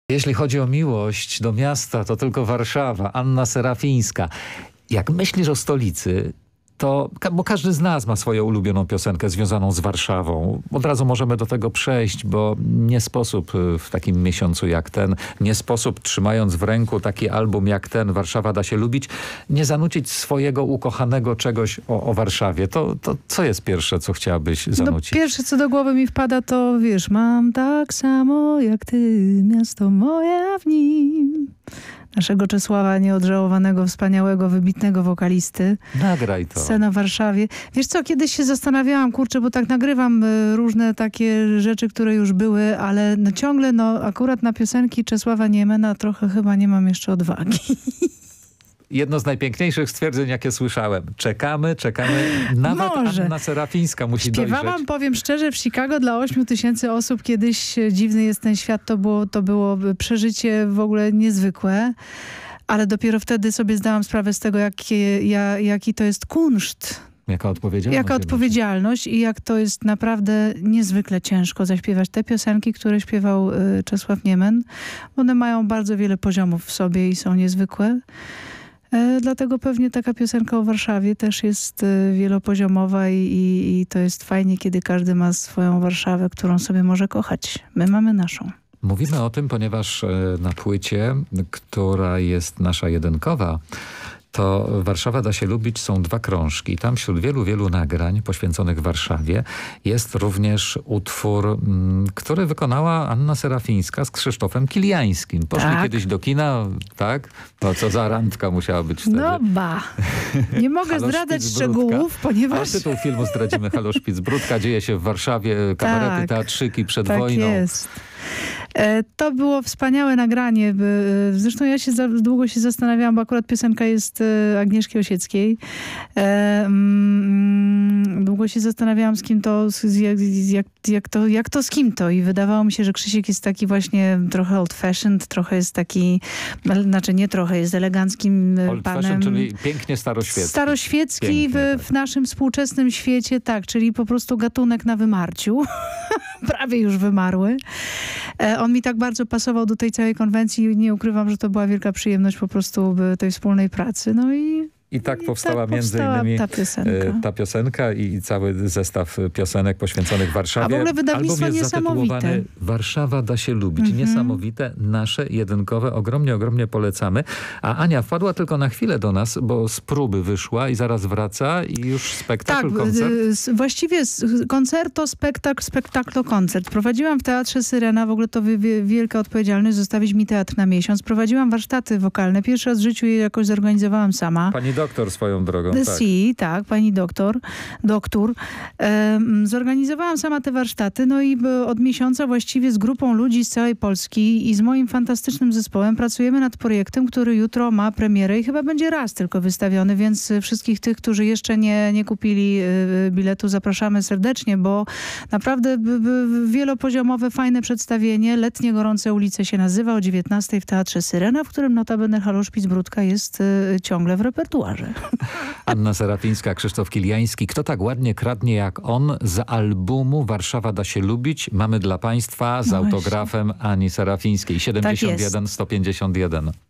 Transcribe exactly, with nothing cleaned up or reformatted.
Jeśli chodzi o miłość do miasta, to tylko Warszawa, Anna Serafińska. Jak myślisz o stolicy, to, bo każdy z nas ma swoją ulubioną piosenkę związaną z Warszawą. Od razu możemy do tego przejść, bo nie sposób w takim miesiącu jak ten, nie sposób trzymając w ręku taki album jak ten, Warszawa da się lubić, nie zanucić swojego ukochanego czegoś o, o Warszawie. To, to co jest pierwsze, co chciałabyś zanucić? No, pierwsze, co do głowy mi wpada, to wiesz, mam tak samo jak ty, miasto moje, a w nim naszego Czesława, nieodżałowanego, wspaniałego, wybitnego wokalisty. Nagraj to. Scena w Warszawie. Wiesz co, kiedyś się zastanawiałam, kurczę, bo tak nagrywam y, różne takie rzeczy, które już były, ale no, ciągle, no akurat na piosenki Czesława Niemena trochę chyba nie mam jeszcze odwagi. Jedno z najpiękniejszych stwierdzeń, jakie słyszałem. Czekamy, czekamy. Nawet Może. Anna Serafińska musi Śpiewałam, dojrzeć. powiem szczerze, w Chicago dla ośmiu tysięcy osób kiedyś. Dziwny jest ten świat. To było, to było przeżycie w ogóle niezwykłe. Ale dopiero wtedy sobie zdałam sprawę z tego, jakie, ja, jaki to jest kunszt. Jaka odpowiedzialność. Jaka odpowiedzialność i jak to jest naprawdę niezwykle ciężko zaśpiewać te piosenki, które śpiewał y, Czesław Niemen. One mają bardzo wiele poziomów w sobie i są niezwykłe. E, dlatego pewnie taka piosenka o Warszawie też jest e, wielopoziomowa i, i, i to jest fajnie, kiedy każdy ma swoją Warszawę, którą sobie może kochać. My mamy naszą. Mówimy o tym, ponieważ na płycie, która jest nasza jedynkowa, to Warszawa da się lubić są dwa krążki. Tam wśród wielu, wielu nagrań poświęconych Warszawie jest również utwór, m, który wykonała Anna Serafińska z Krzysztofem Kiliańskim. Poszli tak. kiedyś do kina, tak? To co za randka musiała być wtedy. No ba. Nie mogę Halo, zdradzać Szpic, szczegółów, Brudka. ponieważ... A tytuł filmu zdradzimy. Halo, Szpic, Brudka. Dzieje się w Warszawie, kabarety, tak, teatrzyki przed tak wojną. Jest. E, to było wspaniałe nagranie. By, zresztą ja się za, długo się zastanawiałam, bo akurat piosenka jest e, Agnieszki Osieckiej. E, mm, długo się zastanawiałam, z kim to, z, jak, jak, jak to, jak to z kim to. I wydawało mi się, że Krzysiek jest taki właśnie trochę old fashioned, trochę jest taki, znaczy nie trochę, jest eleganckim Old panem. fashion, czyli pięknie staroświecki. Staroświecki Pięknie, w, tak. w naszym współczesnym świecie, tak, czyli po prostu gatunek na wymarciu. Prawie już wymarły. E, on mi tak bardzo pasował do tej całej konwencji. Nie ukrywam, że to była wielka przyjemność po prostu tej wspólnej pracy. No i I tak I powstała tak między powstała innymi ta piosenka. ta piosenka i cały zestaw piosenek poświęconych Warszawie. A w ogóle wydawnictwo Album jest niesamowite. zatytułowany Warszawa da się lubić. Mhm. Niesamowite, nasze, jedynkowe. Ogromnie, ogromnie polecamy. A Ania wpadła tylko na chwilę do nas, bo z próby wyszła i zaraz wraca i już spektakl, tak, koncert. y, właściwie koncerto, spektakl, spektaklo, koncert. Prowadziłam w Teatrze Syrena, w ogóle to wi wi wielka odpowiedzialność, zostawić mi teatr na miesiąc. Prowadziłam warsztaty wokalne. Pierwszy raz w życiu je jakoś zorganizowałam sama. Pani doktor swoją drogą. The tak. Sea, tak, pani doktor, doktor. Um, zorganizowałam sama te warsztaty, no i od miesiąca właściwie z grupą ludzi z całej Polski i z moim fantastycznym zespołem pracujemy nad projektem, który jutro ma premierę i chyba będzie raz tylko wystawiony, więc wszystkich tych, którzy jeszcze nie, nie kupili y, biletu, zapraszamy serdecznie, bo naprawdę b, b, wielopoziomowe, fajne przedstawienie. Letnie Gorące Ulice się nazywa, o dziewiętnastej w Teatrze Syrena, w którym notabene Halo, Szpic, Brudka jest y, ciągle w repertuarze. Anna Serafińska, Krzysztof Kiliański. Kto tak ładnie kradnie jak on z albumu Warszawa da się lubić? Mamy dla Państwa z No autografem Ani Serafińskiej. siedemdziesiąt jeden sto pięćdziesiąt jeden.